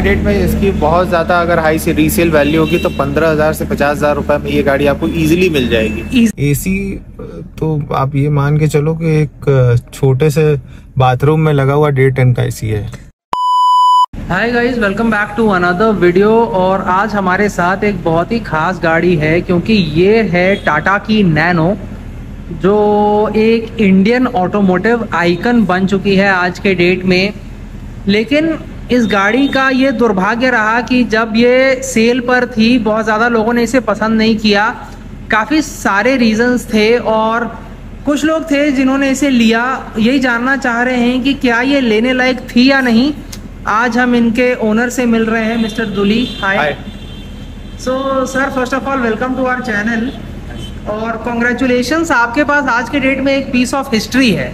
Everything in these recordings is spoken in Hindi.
डेट में इसकी बहुत ज़्यादा अगर हाई से रीसेल वैल्यू होगी तो 15,000 से 50,000 रुपए में ये गाड़ी आपको इजीली मिल जाएगी। एसी तो आप ये मान के चलो कि एक छोटे से बाथरूम में लगा हुआ 1.5 टन का एसी है। Hi guys, welcome back to another video. और आज हमारे साथ एक बहुत ही खास गाड़ी है, क्योंकि ये है टाटा की नैनो, जो एक इंडियन ऑटोमोटिव आइकन बन चुकी है आज के डेट में। लेकिन इस गाड़ी का ये दुर्भाग्य रहा कि जब ये सेल पर थी बहुत ज़्यादा लोगों ने इसे पसंद नहीं किया। काफ़ी सारे रीजंस थे और कुछ लोग थे जिन्होंने इसे लिया। यही जानना चाह रहे हैं कि क्या ये लेने लायक थी या नहीं। आज हम इनके ओनर से मिल रहे हैं, mister Duli. Hi. So sir, first of all welcome to our channel और कॉन्ग्रेचुलेशंस, आपके पास आज के डेट में एक पीस ऑफ हिस्ट्री है।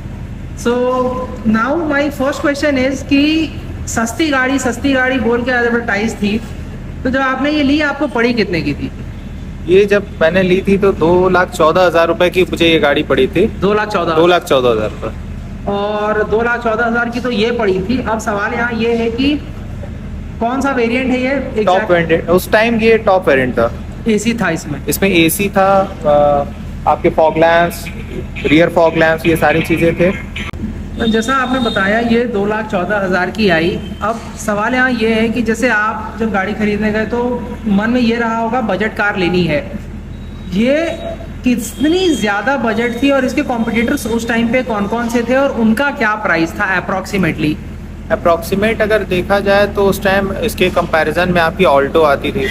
So now my first question is कि सस्ती गाड़ी बोल के एडवर्टाइज थी, तो जब आपने ये ली आपको पड़ी कितने की थी? ये जब मैंने ली थी तो 2,14,000 रुपए की मुझे ये गाड़ी पड़ी थी। 2,14,000 रुपए। और 2,14,000 की तो ये पड़ी थी। अब सवाल यहाँ ये है कि कौन सा वेरिएंट है ये? टॉप वेरिएंट, उस टाइम ये टॉप वेरिएंट था। एसी था इसमें एसी था, आपके fog lamps, rear fog lamps, ये सारी चीजें थे। जैसा आपने बताया ये 2,14,000 की आई। अब सवाल यहाँ ये है कि जैसे आप जब गाड़ी खरीदने गए तो मन में ये रहा होगा बजट कार लेनी है। ये कितनी ज़्यादा बजट थी और इसके कॉम्पिटिटर्स उस टाइम पे कौन कौन से थे और उनका क्या प्राइस था अप्रॉक्सीमेट अगर देखा जाए तो उस टाइम इसके कंपैरिजन में आपकी ऑल्टो आती थी।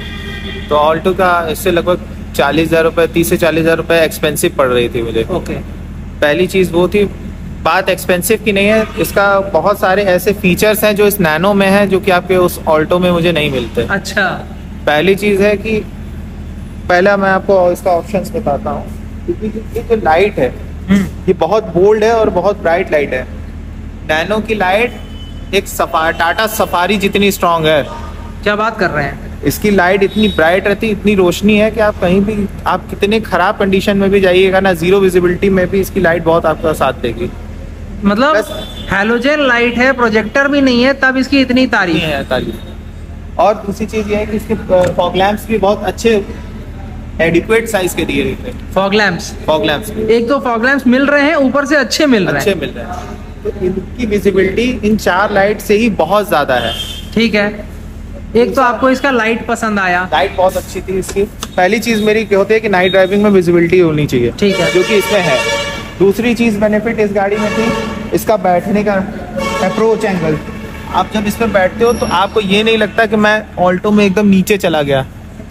तो ऑल्टो का इससे लगभग 40,000 रुपये, 30 से 40,000 रुपये एक्सपेंसिव पड़ रही थी मुझे। ओके। पहली चीज़ वो थी। बात एक्सपेंसिव की नहीं है, इसका बहुत सारे ऐसे फीचर्स हैं जो इस नैनो में हैं जो कि आपके उस ऑल्टो में मुझे नहीं मिलते। अच्छा। पहली चीज़ है कि पहला मैं आपको इसका ऑप्शंस बताता हूँ, क्योंकि ये जो लाइट है ये बहुत बोल्ड है और बहुत ब्राइट लाइट है। नैनो की लाइट एक टाटा सफारी जितनी स्ट्रांग है। क्या बात कर रहे हैं? इसकी लाइट इतनी ब्राइट रहती, इतनी रोशनी है कि आप कहीं भी, आप कितने खराब कंडीशन में भी जाइएगा ना, जीरो विजिबिलिटी में भी इसकी लाइट बहुत आपका साथ देगी। मतलब हैलोजन लाइट है, प्रोजेक्टर भी नहीं है, तब इसकी इतनी तारीफ है। और दूसरी चीज ये है कि इसके फॉग लैंप्स भी बहुत अच्छे एडिक्वेट साइज के दिए रहते हैं। फॉग लैंप्स एक तो फॉग लैंप्स मिल रहे हैं, ऊपर से अच्छे मिल रहे हैं। तो इनकी विजिबिलिटी इन 4 लाइट से ही बहुत ज्यादा है। ठीक है। एक तो आपको इसका लाइट पसंद आया? लाइट बहुत अच्छी थी इसकी। पहली चीज मेरी क्या होती है कि नाइट ड्राइविंग में विजिबिलिटी होनी चाहिए। ठीक है। जो कि इसमें है। दूसरी चीज बेनिफिट इस गाड़ी में थी इसका बैठने का अप्रोच एंगल। आप जब इसमें बैठते हो तो आपको ये नहीं लगता कि मैं ऑल्टो में एकदम नीचे चला गया।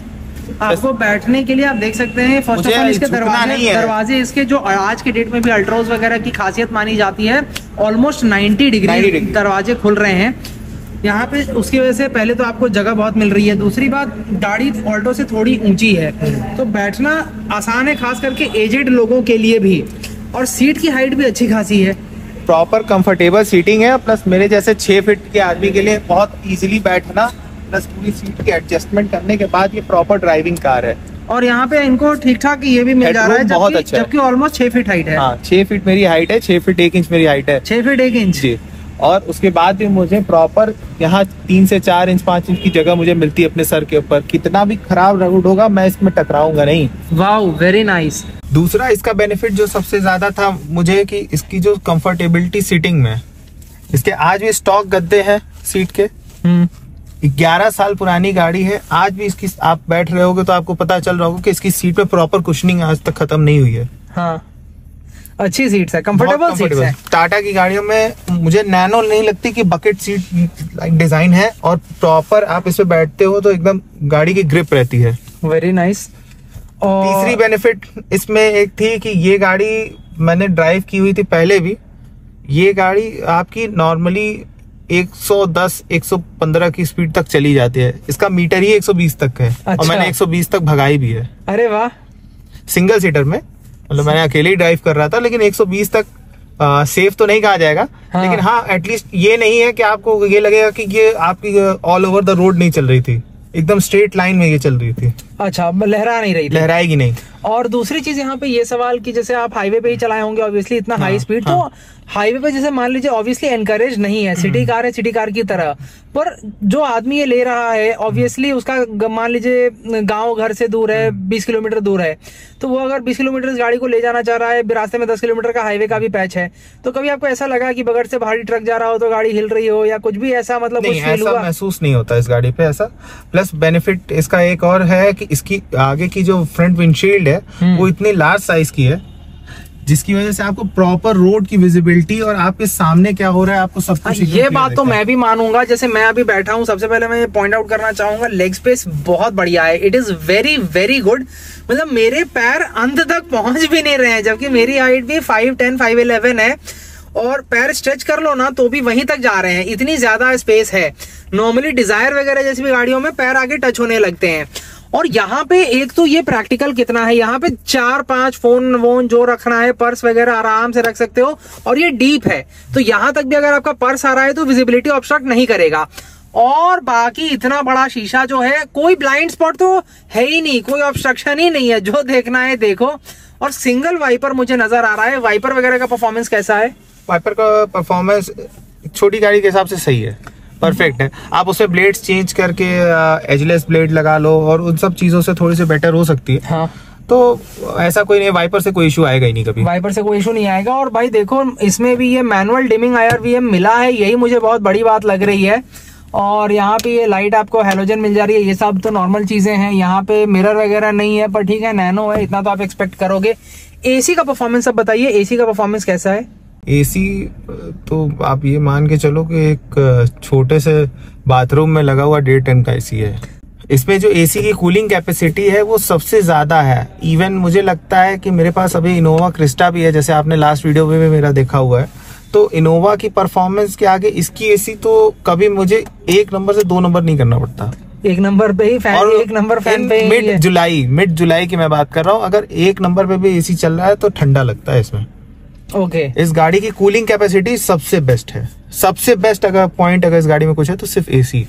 आपको बैठने के लिए आप देख सकते हैं, फर्स्ट ऑफ ऑल इसके दरवाजे इसके जो आज के डेट में भी अल्ट्रोज वगैरह की खासियत मानी जाती है, ऑलमोस्ट 90 डिग्री दरवाजे खुल रहे हैं यहाँ पे। उसकी वजह से पहले तो आपको जगह बहुत मिल रही है। दूसरी बात, गाड़ी ऑल्टो से थोड़ी ऊंची है तो बैठना आसान है, खास करके एजेड लोगों के लिए भी। और सीट की हाइट भी अच्छी खासी है, प्रॉपर कंफर्टेबल सीटिंग है। प्लस मेरे जैसे 6 फीट के आदमी के लिए बहुत इजीली बैठना, प्लस पूरी सीट के एडजस्टमेंट करने के बाद ये प्रॉपर ड्राइविंग कार है। और यहाँ पे इनको ठीक ठाक ये भी मिल जा रहा है, बहुत अच्छा, जबकि ऑलमोस्ट 6 फीट हाइट है। हाँ, 6 फीट मेरी हाइट है, 6 फीट 1 इंच मेरी हाइट है। 6 फीट 1 इंच जी। और उसके बाद भी मुझे प्रॉपर यहाँ 3 से 4 इंच 5 इंच की जगह मुझे मिलती है अपने सर के ऊपर। कितना भी खराब रोड होगा मैं इसमें टकराऊंगा नहीं। Wow, very nice. दूसरा इसका बेनिफिट जो सबसे ज्यादा था मुझे कि इसकी जो कंफर्टेबिलिटी सीटिंग में, इसके आज भी स्टॉक गद्दे हैं सीट के। 11 साल पुरानी गाड़ी है, आज भी इसकी आप बैठ रहे होगे तो आपको पता चल रहा होगा कि इसकी सीट में प्रॉपर कुशनिंग आज तक खत्म नहीं हुई है। हाँ, अच्छी सीट्स है, कंफर्टेबल सीट्स है। टाटा की गाड़ियों में मुझे नैनो नहीं लगती कि बकेट सीट डिजाइन है, और प्रॉपर आप इस पे बैठते हो तो एकदम गाड़ी की ग्रिप रहती है। Very nice. और तीसरी बेनिफिट इसमें एक थी कि ये गाड़ी मैंने ड्राइव की हुई थी पहले भी। ये गाड़ी आपकी नॉर्मली 110-115 की स्पीड तक चली जाती है। इसका मीटर ही 120 तक है। अच्छा। और मैंने 120 तक भगाई भी है। अरे वाह। सिंगल सीटर में, मतलब मैंने अकेले ही ड्राइव कर रहा था, लेकिन 120 तक सेफ तो नहीं कहा जाएगा। हाँ। लेकिन हाँ, एटलीस्ट ये नहीं है कि आपको ये लगेगा कि ये आपकी ऑल ओवर द रोड नहीं चल रही थी, एकदम स्ट्रेट लाइन में ये चल रही थी। अच्छा, लहरा नहीं रही थी? लहराएगी नहीं। और दूसरी चीज यहाँ पे ये सवाल कि जैसे आप हाईवे पे ही चलाए होंगे ऑब्वियसली, इतना हाई स्पीड, तो हाईवे पे जैसे मान लीजिए ऑब्वियसली एनकरेज नहीं है, सिटी कार है सिटी कार की तरह, पर जो आदमी ये ले रहा है ऑब्वियसली उसका मान लीजिए गांव घर से दूर है, 20 किलोमीटर दूर है, तो वो अगर 20 किलोमीटर इस गाड़ी को ले जाना चाह रहा है, रास्ते में 10 किलोमीटर का हाईवे का भी पैच है, तो कभी आपको ऐसा लगा कि बगैर से भारी ट्रक जा रहा हो तो गाड़ी हिल रही हो या कुछ भी ऐसा, मतलब नहीं, ऐसा महसूस नहीं होता इस गाड़ी पे ऐसा। प्लस बेनिफिट इसका एक और है कि इसकी आगे की जो फ्रंट विंडशील्ड है वो इतनी लार्ज साइज की है, जिसकी वजह से आपको प्रॉपर रोड की विजिबिलिटी और आपके सामने क्या हो रहा है आपको सब कुछ। ये बात तो मैं भी मानूंगा, जैसे मैं अभी बैठा हूँ, सबसे पहले मैं ये पॉइंट आउट करना चाहूंगा, लेग स्पेस बहुत बढ़िया है, it is very very good. मतलब मेरे पैर अंत तक पहुंच भी नहीं रहे हैं, जबकि मेरी हाइट भी 5'10", 5'11" है, और पैर स्ट्रेच कर लो ना तो भी वहीं तक जा रहे हैं, इतनी ज्यादा स्पेस है। नॉर्मली डिजायर वगैरह जैसी भी गाड़ियों में पैर आगे टच होने लगते हैं, और यहाँ पे एक तो ये प्रैक्टिकल कितना है, यहाँ पे 4-5 फोन वोन जो रखना है, पर्स वगैरह आराम से रख सकते हो, और ये डीप है तो यहाँ तक भी अगर आपका पर्स आ रहा है तो विजिबिलिटी ऑब्स्ट्रक्ट नहीं करेगा। और बाकी इतना बड़ा शीशा जो है, कोई ब्लाइंड स्पॉट तो है ही नहीं, कोई ऑब्स्ट्रक्शन ही नहीं है, जो देखना है देखो। और सिंगल वाइपर मुझे नजर आ रहा है, वाइपर वगैरह का परफॉर्मेंस कैसा है? वाइपर का परफॉर्मेंस छोटी गाड़ी के हिसाब से सही है, परफेक्ट है। आप उसमें ब्लेड्स चेंज करके एजलेस ब्लेड लगा लो और उन सब चीजों से थोड़ी सी बेटर हो सकती है। हाँ, तो ऐसा कोई नहीं, वाइपर से कोई इशू आएगा ही नहीं कभी, वाइपर से कोई इशू नहीं आएगा। और भाई देखो इसमें भी ये मैनुअल डिमिंग IRVM मिला है, यही मुझे बहुत बड़ी बात लग रही है। और यहाँ पे ये लाइट आपको हेलोजन मिल जा रही है, ये सब तो नॉर्मल चीजें हैं। यहाँ पे मिरर वगैरह नहीं है, पर ठीक है, नैनो है, इतना तो आप एक्सपेक्ट करोगे। एसी का परफॉर्मेंस अब बताइए, एसी का परफॉर्मेंस कैसा है? एसी तो आप ये मान के चलो कि एक छोटे से बाथरूम में लगा हुआ 1.5 टन का एसी है। इसमें जो एसी की कूलिंग कैपेसिटी है वो सबसे ज्यादा है। इवन मुझे लगता है कि मेरे पास अभी इनोवा क्रिस्टा भी है, जैसे आपने लास्ट वीडियो में भी मेरा देखा हुआ है, तो इनोवा की परफॉर्मेंस के आगे इसकी एसी तो कभी मुझे 1 नंबर से 2 नंबर नहीं करना पड़ता। 1 नंबर पे ही फैन, और 1 नंबर फैन पे मिड जुलाई की मैं बात कर रहा हूँ, अगर 1 नंबर पे भी एसी चल रहा है तो ठंडा लगता है इसमें। ओके, इस गाड़ी की कूलिंग कैपेसिटी सबसे बेस्ट है, सबसे बेस्ट अगर पॉइंट अगर इस गाड़ी में कुछ है तो सिर्फ एसी।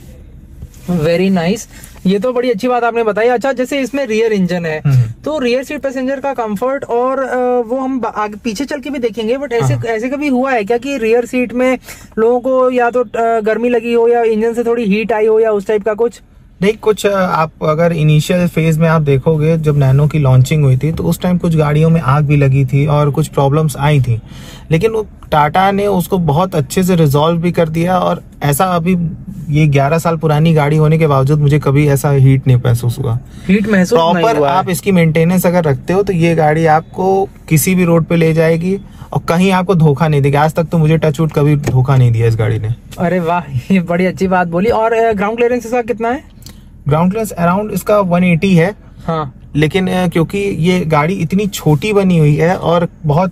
वेरी नाइस, ये तो बड़ी अच्छी बात आपने बताई। अच्छा, जैसे इसमें रियर इंजन है तो रियर सीट पैसेंजर का कंफर्ट और वो हम आगे पीछे चल के भी देखेंगे, बट ऐसे कभी हुआ है क्या कि रियर सीट में लोगों को या तो गर्मी लगी हो या इंजन से थोड़ी हीट आई हो या उस टाइप का कुछ? नहीं, कुछ आप अगर इनिशियल फेज में आप देखोगे, जब नैनो की लॉन्चिंग हुई थी तो उस टाइम कुछ गाड़ियों में आग भी लगी थी और कुछ प्रॉब्लम्स आई थी, लेकिन वो टाटा ने उसको बहुत अच्छे से रिजॉल्व भी कर दिया। और ऐसा अभी ये 11 साल पुरानी गाड़ी होने के बावजूद मुझे कभी ऐसा हीट नहीं महसूस हुआ। हीट महसूस नहीं हुआ? प्रॉपर आप इसकी मेंटेनेंस अगर रखते हो तो ये गाड़ी आपको किसी भी रोड पे ले जाएगी और कहीं आपको धोखा नहीं देगी। आज तक तो मुझे टचवुड कभी धोखा नहीं दिया इस गाड़ी ने। अरे वाह, ये बड़ी अच्छी बात बोली। और ग्राउंड क्लियरेंस इसका कितना है? ग्राउंड क्लियरेंस अराउंड इसका 180 है। हाँ, लेकिन क्योंकि ये गाड़ी इतनी छोटी बनी हुई है और बहुत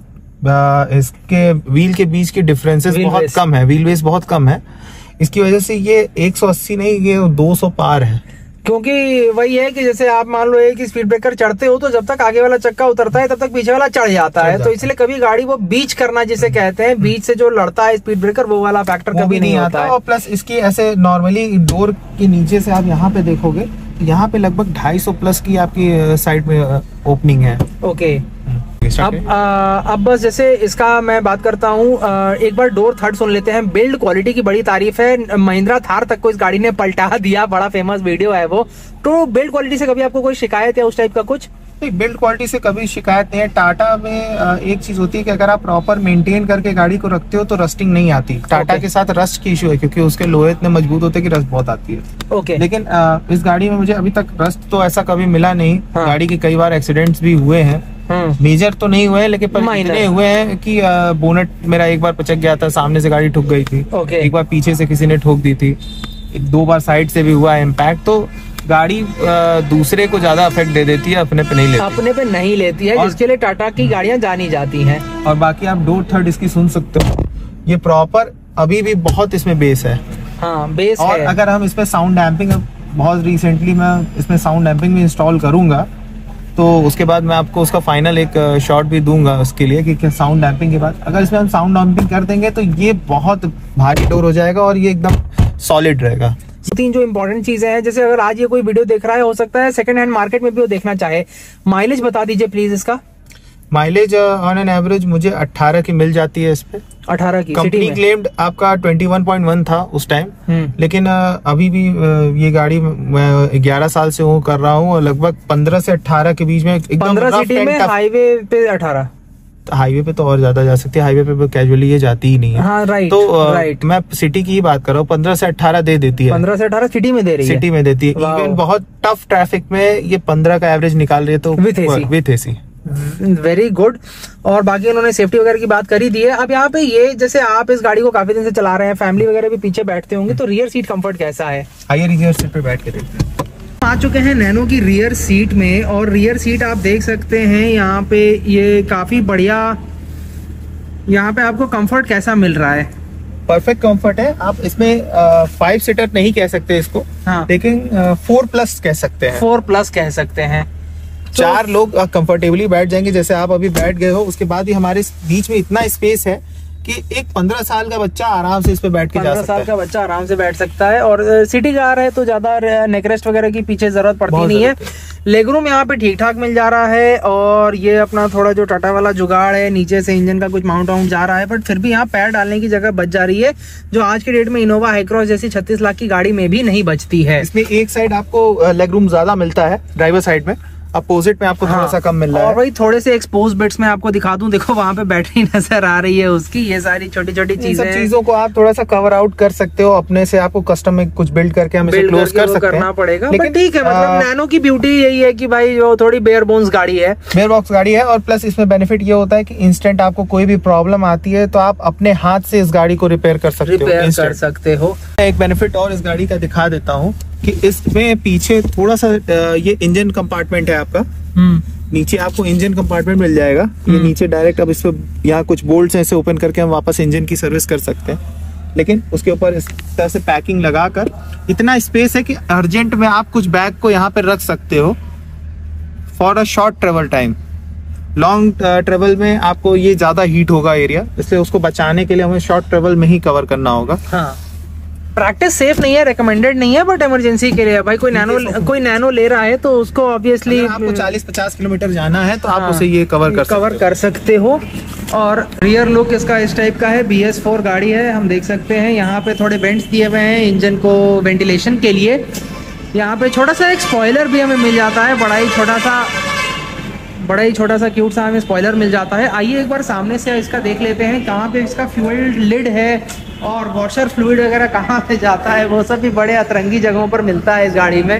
इसके व्हील के बीच के डिफरेंसेस बहुत कम है, व्हील बेस बहुत कम है, इसकी वजह से ये 180 नहीं, ये 200 पार है। क्योंकि वही है कि जैसे आप मान लो एक स्पीड ब्रेकर चढ़ते हो तो जब तक आगे वाला चक्का उतरता है तब तक पीछे वाला चढ़ जाता है, तो इसलिए कभी गाड़ी वो बीच करना जिसे कहते हैं, बीच से जो लड़ता है स्पीड ब्रेकर, वो वाला फैक्टर कभी नहीं आता है। और प्लस इसकी ऐसे नॉर्मली डोर के नीचे से आप यहाँ पे देखोगे, यहाँ पे लगभग 250 प्लस की आपकी साइड में ओपनिंग है। ओके, अब बस जैसे इसका मैं बात करता हूँ, एक बार डोर थर्ड सुन लेते हैं। बिल्ड क्वालिटी की बड़ी तारीफ है, महिंद्रा थार तक को इस गाड़ी ने पलटा दिया, बड़ा फेमस वीडियो है वो। तो बिल्ड क्वालिटी से कभी आपको कोई शिकायत है उस टाइप का कुछ? बिल्ड क्वालिटी से कभी शिकायत नहीं है। टाटा में एक चीज होती है कि अगर आप प्रॉपर मेंटेन करके गाड़ी को रखते हो तो रस्टिंग नहीं आती। टाटा के साथ रस्ट की इशू है क्योंकि उसके लोहे इतने मजबूत होते हैं कि रस्ट बहुत आती है। लेकिन इस गाड़ी में मुझे अभी तक रस्ट तो ऐसा कभी मिला नहीं। गाड़ी के कई बार एक्सीडेंट्स भी हुए हैं, मेजर तो नहीं हुए लेकिन इतने हुए हैं कि बोनट मेरा एक बार पचक गया था, सामने से गाड़ी ठुक गई थी, एक बार पीछे से किसी ने ठोक दी थी, 2 बार साइड से भी हुआ इम्पैक्ट। तो गाड़ी दूसरे को ज्यादा अफेक्ट दे देती है, अपने पे नहीं लेती, अपने पे नहीं लेती है, जिसके लिए टाटा की गाड़ियां जानी जाती हैं। और बाकी आप डोर थर्ड इसकी सुन सकते हो, ये प्रॉपर अभी भी बहुत इसमें बेस है। हाँ, बेस और है। अगर हम इसमें साउंड डैम्पिंग, बहुत रिसेंटली मैं इसमें साउंड डैम्पिंग भी इंस्टॉल करूंगा, तो उसके बाद मैं आपको उसका फाइनल एक शॉट भी दूंगा उसके लिए कि साउंड डैम्पिंग के बाद अगर इसमें हम साउंड डैम्पिंग कर देंगे तो ये बहुत भारी डोर हो जाएगा और ये एकदम सॉलिड रहेगा। 3 जो इंपॉर्टेंट चीजें हैं, जैसे अगर आज ये कोई वीडियो देख रहा है, हो सकता है सेकंड हैंड मार्केट में भी वो देखना चाहे, माइलेज बता दीजिए प्लीज इसका। माइलेज ऑन एन एवरेज मुझे 18 की मिल जाती है इस पे। 18 की कंपनी क्लेम्ड आपका 21.1 था उस टाइम, लेकिन अभी भी ये गाड़ी मैं 11 साल से वो कर रहा हूँ और लगभग 15 से 18 के बीच में एकदम 15 सिटी में, हाईवे पे 18। हाईवे पे तो और ज्यादा जा सकती है, हाईवे पे कैजुअली ये जाती ही नहीं है। हाँ, राइट, तो राइट। मैं सिटी की ही बात कर रहा हूँ, 15 से 18 दे देती है। 15 से 18 सिटी में दे रही है, सिटी में देती है। इवन बहुत टफ ट्रैफिक में ये 15 का एवरेज निकाल रही है, तो विथ एसी। Very good. और बाकी उन्होंने सेफ्टी वगैरह की बात करी दी है। अब यहाँ पे ये जैसे आप इस गाड़ी को काफी दिन से चला रहे हैं, फैमिली वगैरह भी पीछे बैठते होंगे, तो रियर सीट कंफर्ट कैसा है? आइए रियर सीट पे बैठ के देखते हैं। आ चुके हैं नैनो की रियर सीट में, और रियर सीट आप देख सकते हैं यहाँ पे ये काफी बढ़िया, यहाँ पे आपको कंफर्ट कैसा मिल रहा है? परफेक्ट कंफर्ट है। आप इसमें 5 सीटर नहीं कह सकते इसको, हाँ, लेकिन 4+ कह सकते हैं। 4+ कह सकते हैं। 4 लोग कंफर्टेबली बैठ जाएंगे, जैसे आप अभी बैठ गए हो। उसके बाद ही हमारे बीच में इतना स्पेस है कि एक 15 साल का बच्चा आराम से इस पे बैठ के जा सकता है। 15 साल का बच्चा आराम से बैठ सकता है। और सिटी कार है तो ज्यादा नेकरेस्ट वगैरह की पीछे जरूरत पड़ती नहीं है। लेगरूम यहाँ पे ठीक ठाक मिल जा रहा है। और ये अपना थोड़ा जो टाटा वाला जुगाड़ है, नीचे से इंजन का कुछ माउंट वाउंट जा रहा है, बट फिर भी यहाँ पैर डालने की जगह बच जा रही है, जो आज के डेट में इनोवा हाईक्रॉस जैसी 36 लाख की गाड़ी में भी नहीं बचती है। इसमें एक साइड आपको लेगरूम ज्यादा मिलता है, ड्राइवर साइड में। अपोजिट में आपको थोड़ा सा कम मिल रहा है। और वही थोड़े से एक्सपोज बिट्स में आपको दिखा दूं, देखो वहाँ पे बैटरी नजर आ रही है उसकी। ये सारी छोटी छोटी चीजें, चीजों को आप थोड़ा सा कवर आउट कर सकते हो अपने से। आपको कस्टम में कुछ बिल्ड करके हम इसे क्लोज कर सकते हैं, करना पड़ेगा। लेकिन ठीक है, मतलब नैनो की ब्यूटी यही है कि भाई जो थोड़ी बेयर बोन्स गाड़ी है, बेयर बॉक्स गाड़ी है। और प्लस इसमें बेनिफिट ये होता है कि इंस्टेंट आपको कोई भी प्रॉब्लम आती है तो आप अपने हाथ से इस गाड़ी को रिपेयर कर सकते हो। एक बेनिफिट और इस गाड़ी का दिखा देता हूँ कि इसमें पीछे थोड़ा सा ये इंजन कंपार्टमेंट है आपका। नीचे आपको इंजन कंपार्टमेंट मिल जाएगा। ये नीचे डायरेक्ट, अब इसमें यहाँ कुछ बोल्ट्स हैं, इसे ओपन करके हम वापस इंजन की सर्विस कर सकते हैं। लेकिन उसके ऊपर इस तरह से पैकिंग लगाकर इतना स्पेस है कि अर्जेंट में आप कुछ बैग को यहाँ पे रख सकते हो for a short travel time. Long travel में आपको ये ज्यादा हीट होगा एरिया, इसलिए उसको बचाने के लिए हमें शॉर्ट ट्रेवल में ही कवर करना होगा। हाँ, प्रैक्टिस सेफ नहीं है, रिकमेंडेड नहीं है, बट इमरजेंसी के लिए भाई कोई नैनो ले रहा है तो उसको ऑब्वियसली आपको 40-50 किलोमीटर जाना है तो आप उसे ये कवर कर सकते हो। और रियर लुक इसका इस टाइप का है। BS4 गाड़ी है, हम देख सकते हैं यहाँ पे थोड़े वेंट्स दिए हुए हैं इंजन को वेंटिलेशन के लिए। यहाँ पे छोटा सा एक स्पॉइलर भी हमें मिल जाता है, बड़ा ही छोटा सा क्यूट सा हमें स्पॉइलर मिल जाता है। आइए एक बार सामने से इसका देख लेते हैं कहाँ पे इसका फ्यूल लिड है और वॉशर फ्लूइड वगैरह कहाँ पे जाता है। वो सब भी बड़े अतरंगी जगहों पर मिलता है इस गाड़ी में।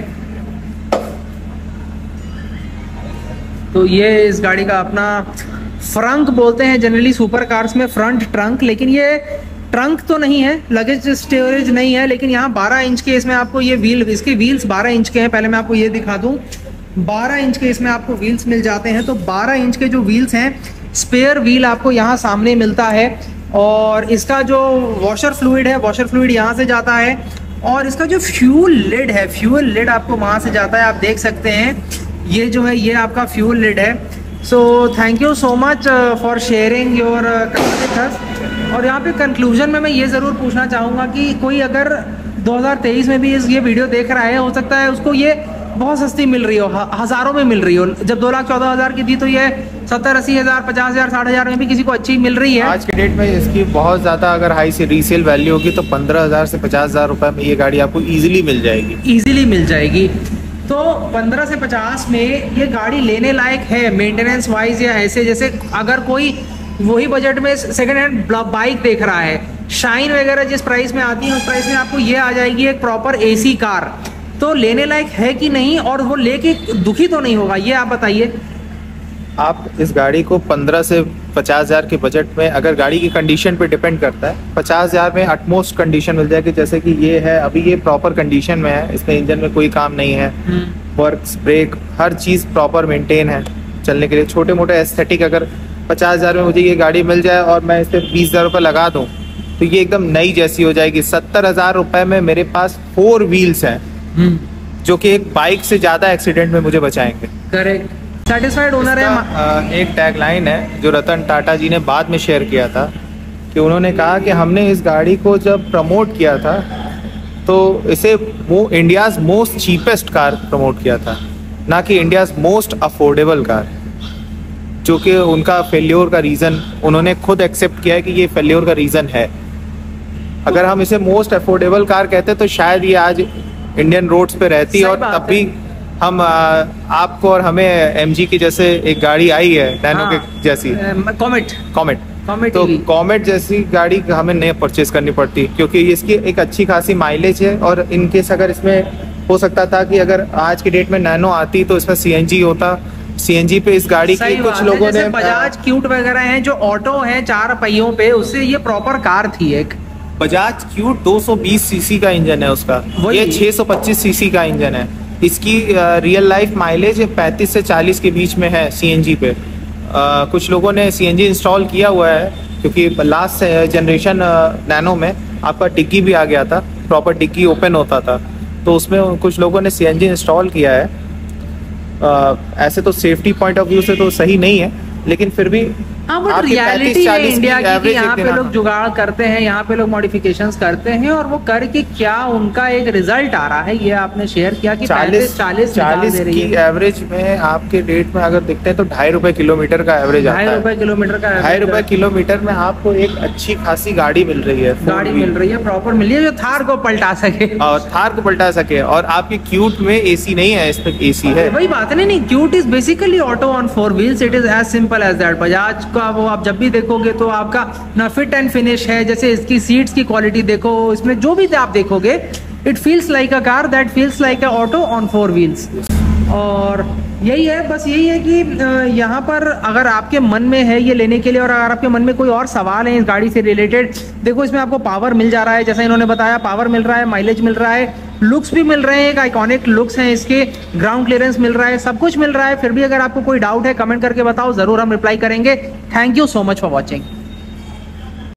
तो ये इस गाड़ी का अपना फ्रंक बोलते हैं जनरली सुपर कार्स में, फ्रंट ट्रंक, लेकिन ये ट्रंक तो नहीं है, लगेज स्टोरेज नहीं है, लेकिन यहाँ 12 इंच के इसमें आपको ये इसके व्हील्स 12 इंच के हैं। पहले मैं आपको ये दिखा दूं, 12 इंच के इसमें आपको व्हील्स मिल जाते हैं। तो 12 इंच के जो व्हील्स हैं, स्पेयर व्हील आपको यहाँ सामने मिलता है। और इसका जो वॉशर फ्लूइड है, वॉशर फ्लूइड यहाँ से जाता है। और इसका जो फ्यूल लिड है, फ्यूल लिड आपको वहाँ से जाता है। आप देख सकते हैं ये जो है ये आपका फ्यूल लिड है। So thank you so much for sharing your with us. और यहाँ पे कंक्लूजन में मैं ये ज़रूर पूछना चाहूँगा कि कोई अगर 2023 में भी ये वीडियो देख रहा है, हो सकता है उसको ये बहुत सस्ती मिल रही हो, हज़ारों में मिल रही हो। जब 2,14,000 की थी तो ये 70-80 हज़ार, 50,000, 60,000 में भी किसी को अच्छी मिल रही है। आज के डेट में इसकी बहुत ज़्यादा अगर हाई से रीसेल वैल्यू होगी तो 15,000 से 50,000 रुपए में ये गाड़ी आपको ईजिली मिल जाएगी। तो 15 से 50 में ये गाड़ी लेने लायक है मेंटेनेंस वाइज, या ऐसे जैसे अगर कोई वही बजट में सेकंड हैंड बाइक देख रहा है, शाइन वगैरह जिस प्राइस में आती है उस प्राइस में आपको ये आ जाएगी एक प्रॉपर AC कार। तो लेने लायक है कि नहीं, और वो लेके दुखी तो नहीं होगा, ये आप बताइए। आप इस गाड़ी को 15 से 50,000 के बजट में, अगर गाड़ी की कंडीशन पे डिपेंड करता है, 50,000 में अटमोस्ट कंडीशन मिल जाएगी। जैसे कि ये है, अभी ये प्रॉपर कंडीशन में है, इसमें इंजन में कोई काम नहीं है, वर्क्स, ब्रेक, हर चीज़ प्रॉपर मेंटेन है चलने के लिए। छोटे मोटे एस्थेटिक अगर 50,000 में मुझे ये गाड़ी मिल जाए और मैं इस पर 20,000 रुपये लगा दूँ तो ये एकदम नई जैसी हो जाएगी। 70,000 रुपये में मेरे पास 4 व्हील्स हैं जो कि एक बाइक से ज्यादा एक्सीडेंट में मुझे बचाएंगे। करेक्ट, सेटिस्फाइड ओनर है। एक टैगलाइन है जो रतन टाटा जी ने बाद में शेयर किया था कि उन्होंने कहा कि हमने इस गाड़ी को जब प्रमोट किया था तो इसे वो India's most cheapest car promote किया था, ना कि इंडियाज मोस्ट अफोर्डेबल कार। जो कि उनका फेल्योर का रीज़न उन्होंने खुद एक्सेप्ट किया है कि ये फेल्योर का रीज़न है। अगर हम इसे मोस्ट अफोर्डेबल कार कहते तो शायद ये आज इंडियन रोड्स पे रहती, और तब भी हम आपको और हमें एमजी की जैसे एक गाड़ी आई है नैनो के जैसी, कॉमेट तो कॉमेट जैसी गाड़ी हमें नहीं परचेज करनी पड़ती, क्योंकि इसकी एक अच्छी खासी माइलेज है। और इनकेस अगर इसमें हो सकता था कि अगर आज की डेट में नैनो आती तो इसमें सीएनजी होता, सीएनजी पे इस गाड़ी की कुछ लोगों ने बजाज क्यूट वगैरह हैं जो ऑटो हैं 4 पहियों पे, उससे ये प्रॉपर कार थी। एक बजाज क्यूट 220 सीसी का इंजन है उसका, ये 625 सीसी का इंजन है। इसकी रियल लाइफ माइलेज 35 से 40 के बीच में है सीएनजी पे। कुछ लोगों ने सीएनजी इंस्टॉल किया हुआ है, क्योंकि लास्ट जनरेशन नैनो में आपका डिग्गी भी आ गया था, प्रॉपर डिग्गी ओपन होता था, तो उसमें कुछ लोगों ने सीएनजी इंस्टॉल किया है। ऐसे तो सेफ्टी पॉइंट ऑफ व्यू से तो सही नहीं है, लेकिन फिर भी हाँ, वो रियलिटी है इंडिया की, यहाँ पे लोग जुगाड़ करते हैं, यहाँ पे लोग मॉडिफिकेशंस करते हैं, और वो करके क्या उनका एक रिजल्ट आ रहा है। ये आपने शेयर किया कि 40 की एवरेज में आपके रेट में अगर देखते हैं तो 2.5 रुपए किलोमीटर का एवरेज आता है। 2.5 रुपए किलोमीटर का 2.5 रुपए किलोमीटर में आपको एक अच्छी खासी गाड़ी मिल रही है, प्रॉपर मिल रही है, जो थार को पलटा सके, और आपके क्यूट में एसी नहीं है, इसमें एसी है। वही बात है, नहीं Qute is basically auto on 4 wheels, it is as simple as that. Bajaj वो आप जब भी देखोगे तो आपका ना फिट एंड फिनिश है, जैसे इसकी सीट्स की क्वालिटी देखो, इसमें जो भी आप देखोगे it feels like a car that feels like a auto on 4 wheels. और यही है, बस यही है कि यहाँ पर अगर आपके मन में है ये लेने के लिए, और अगर आपके मन में कोई और सवाल है इस गाड़ी से रिलेटेड, देखो इसमें आपको पावर मिल जा रहा है, जैसा इन्होंने बताया, पावर मिल रहा है, माइलेज मिल रहा है, लुक्स भी मिल रहे हैं, एक आइकॉनिक लुक्स हैं इसके, ग्राउंड क्लियरेंस मिल रहा है, सब कुछ मिल रहा है। फिर भी अगर आपको कोई डाउट है कमेंट करके बताओ, जरूर हम रिप्लाई करेंगे। Thank you so much for watching.